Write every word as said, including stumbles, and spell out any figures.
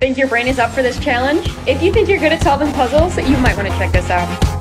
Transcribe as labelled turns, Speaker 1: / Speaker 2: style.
Speaker 1: Think your brain is up for this challenge? If you think you're good at solving puzzles, you might want to check this out.